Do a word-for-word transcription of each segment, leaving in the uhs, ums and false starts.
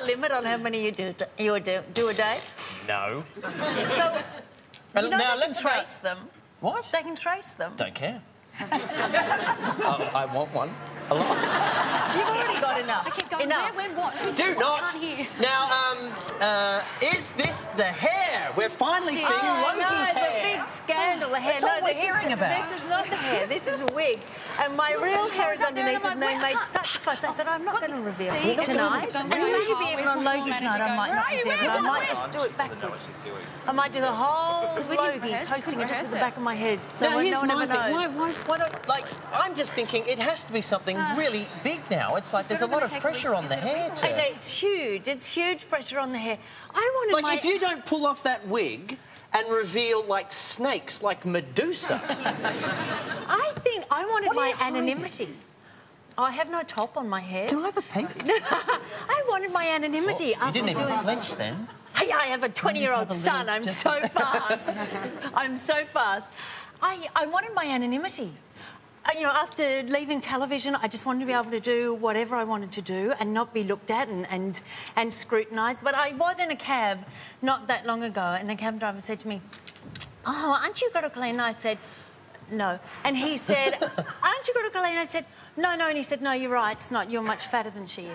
limit on how many you do you do, do a day? No. So, Well, you know now they let's can trace them. What? They can trace them. Don't care. oh, I want one. A lot. You've already got enough. I keep going, enough. where, where, what? Who's Do what? not. I can't hear. Now, um, uh, is this the hair? We're finally Shit. seeing Oh, Loki's no, hair. the big scandal, the hair. That's no, all we're this hearing is, about. This is not the hair. This is a wig. And my real hair is up there and underneath it, and I'm they like, made where- such a fuss that I'm not going to reveal See, it tonight. don't And worry, maybe Carl, even where's on the Logi's manager night I going? might Where not are you? reveal it. Where I are you? might just do it backwards. I might do the whole we didn't Logies rehearse- toasting couldn't it just with the rehearse back of my head. So Now, when here's no one my ever thing. Why, knows. why, why don't, like, I'm just thinking it has to be something Uh, really big now. It's like there's a gonna lot of take a pressure week. on Is the it a hair week? to... It- It's huge. It's huge pressure on the hair. I wanted Like, my... if you don't pull off that wig and reveal, like, snakes, like Medusa... I think I wanted What are my you hiding? anonymity. Oh, I have no top on my head. Can I have a peek? I wanted my anonymity You after didn't even doing... flinch then. Hey, I have a twenty-year-old have a son. little- I'm just- so fast. I'm so fast. I, I wanted my anonymity. Uh, You know, after leaving television, I just wanted to be able to do whatever I wanted to do and not be looked at and, and, and scrutinised. But I was in a cab not that long ago, and the cab driver said to me, "Oh, aren't you got to clean?" I said, "No." And he said, "Aren't you got to clean?" I said, "No, no." And he said, "No, you're right. It's not. You're much fatter than she is."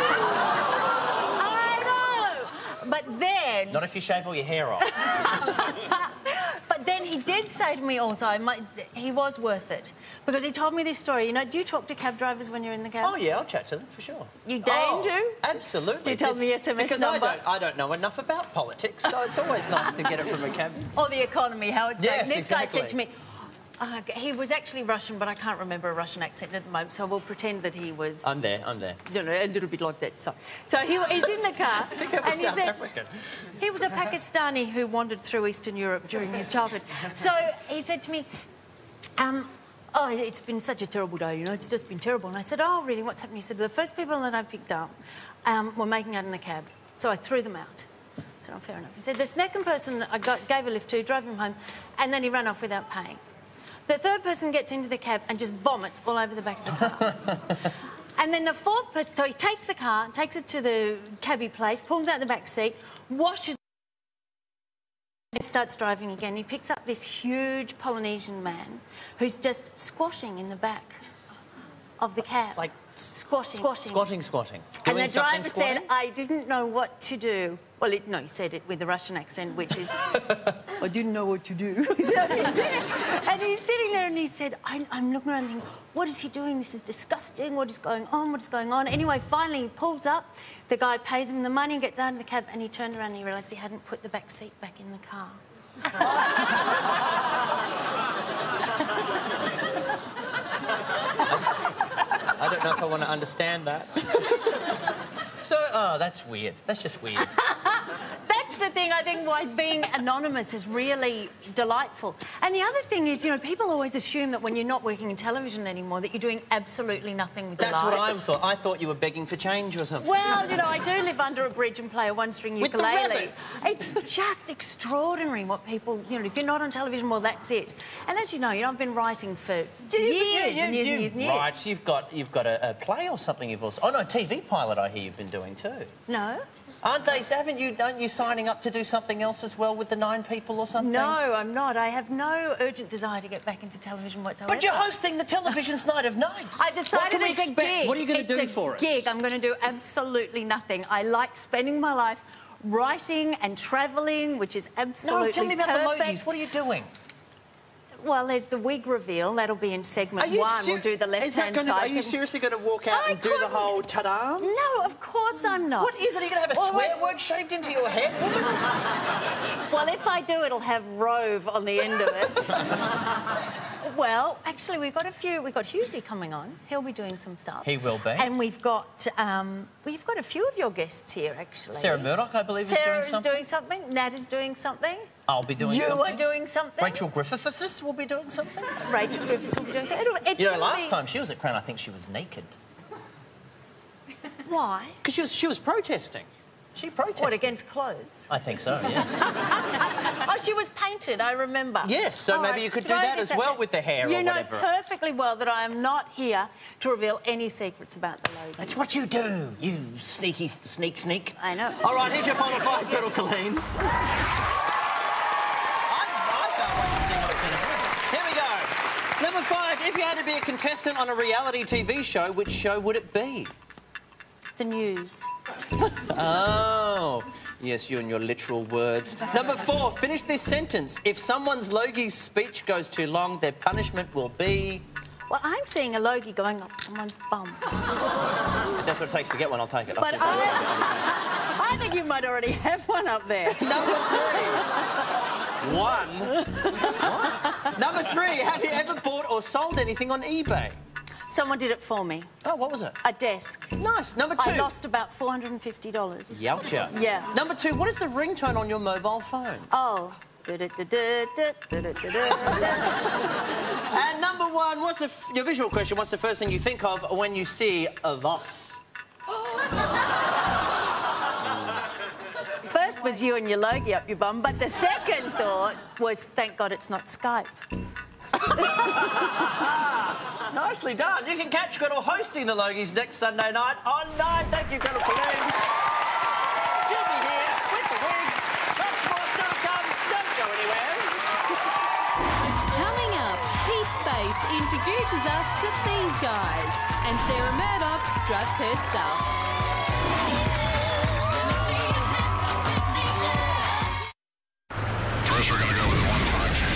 I know. But then... Not if you shave all your hair off. But then he did say to me also, I might, he was worth it. Because he told me this story. You know, do you talk to cab drivers when you're in the cab? Oh, yeah, I'll chat to them, for sure. You deign oh, to? Absolutely. Do you tell It's- me S M S because number? I don't, I don't know enough about politics, so it's always nice to get it from a cabbie. Or the economy, how it's Yes, going. This exactly. guy said to me, uh, he was actually Russian, but I can't remember a Russian accent at the moment, so we'll pretend that he was... I'm there, I'm there. You know, a little bit like that. So, so he, he's in the car, I think that was and he South said African. he was a Pakistani who wandered through Eastern Europe during his childhood. So he said to me, um, "Oh, it's been such a terrible day. You know, it's just been terrible." And I said, "Oh, really? What's happened?" He said, "The first people that I picked up um, were making out in the cab, so I threw them out." I said, "Oh, fair enough." He said, "The second person I got, gave a lift to, drove him home, and then he ran off without paying. The third person gets into the cab and just vomits all over the back of the car." And then the fourth person, so he takes the car, takes it to the cabbie place, pulls out the back seat, washes and starts driving again. He picks up this huge Polynesian man who's just squatting in the back of the cab. Like squatting. Squatting. Squatting, squatting. And Doing the something driver squatting? said, "I didn't know what to do." Well, it, no, he said it with a Russian accent, which is, "I didn't know what to do." So he said, and he's sitting there and he said, I, I'm looking around thinking, what is he doing? This is disgusting. What is going on? What is going on? Anyway, finally he pulls up. The guy pays him the money and gets out of the cab, and he turned around and he realised he hadn't put the back seat back in the car. I don't know if I want to understand that. So, oh, that's weird. That's just weird. That's the thing, I think, why being anonymous is really delightful. And the other thing is, you know, people always assume that when you're not working in television anymore that you're doing absolutely nothing with your That's life. what I thought. I thought you were begging for change or something. Well, you know, I do live under a bridge and play a one-string With the ukulele. rabbits. It's just extraordinary what people, you know, if you're not on television, well, that's it. And as you know, you know, I've been writing for years Yeah, and you, years and years and years. Right, you've got you've got a, a play or something. You've also oh no, T V pilot. I hear you've been doing too. No. Aren't they? Haven't you? Aren't you signing up to do something else as well with the Nine People or something? No, I'm not. I have no urgent desire to get back into television whatsoever. But you're hosting the Television's Night of Nights. I decided what can we it's expect? a gig. What are you going to do It's a for us? Gig. I'm going to do absolutely nothing. I like spending my life writing and travelling, which is absolutely No, tell me about perfect. the Logies. What are you doing? Well, there's the wig reveal. That'll be in segment one. We'll do the Is that left-hand gonna, side. Are you seriously going to walk out I and do the couldn't. whole ta-da? No, of course I'm not. What is it? Are you going to have a Well, swear what- word shaved into your head, woman? Well, if I do, it'll have Rove on the end of it. Well, actually, we've got a few. We've got Husey coming on. He'll be doing some stuff. He will be. And we've got um, we've got a few of your guests here, actually. Sarah Murdoch, I believe, Sarah is doing something. doing something. Nat is doing something. I'll be doing you something. are doing something. Rachel Griffiths will be doing something. Rachel Griffiths will be doing something. It'll, it's You know, gonna last be... time she was at Crown, I think she was naked. Why? Because she was, she was protesting. She protested. What, against clothes? I think so, yes. Oh, she was painted, I remember. Yes, so All maybe right, you could do throw that this as out well there. with the hair you or whatever. You know perfectly well that I am not here to reveal any secrets about the Logies. That's what you do, you sneaky sneak sneak. I know. All right, here's your final five, good or Colleen. Here we go. Number five, if you had to be a contestant on a reality T V show, which show would it be? The news. Oh, yes, you and your literal words. Number four, finish this sentence. If someone's Logie's speech goes too long, their punishment will be... Well, I'm seeing a Logie going up someone's bum. If that's what it takes to get one, I'll take it. I'll But I, I think you might already have one up there. Number three. One. What? Number three, have you ever bought or sold anything on eBay? Someone did it for me. Oh, what was it? A desk. Nice. Number two. I lost about four hundred and fifty dollars. Youcha. Yeah. Number two, what is the ringtone on your mobile phone? Oh. And number one, what's the f your visual question? What's the first thing you think of when you see a vase? First was you and your Logie up your bum, but the second thought was, thank God it's not Skype. Nicely done. You can catch Gretel hosting the Logies next Sunday night on Nine. Thank you, Gretel Colleen. She'll be here with the wig. Lots more still to come. Don't go anywhere. Coming up, Pete Space introduces us to these guys, and Sarah Murdoch struts her stuff. First, we're going to go with one five six.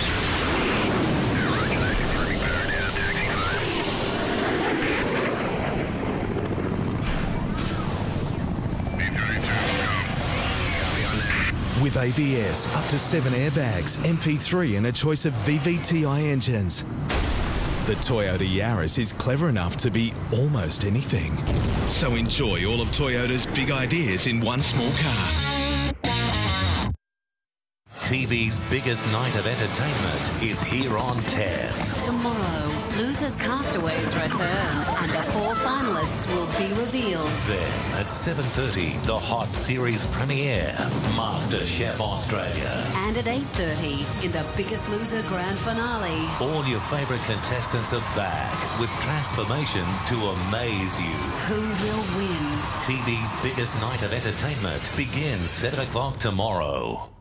With A B S, up to seven airbags, M P three and a choice of V V T I engines. The Toyota Yaris is clever enough to be almost anything. So enjoy all of Toyota's big ideas in one small car. T V's biggest night of entertainment is here on ten. Tomorrow, Losers Castaways return, and the four finalists will be revealed. Then, at seven thirty, the hot series premiere, MasterChef Australia. And at eight thirty, in the Biggest Loser grand finale. All your favourite contestants are back with transformations to amaze you. Who will win? T V's biggest night of entertainment begins seven o'clock tomorrow.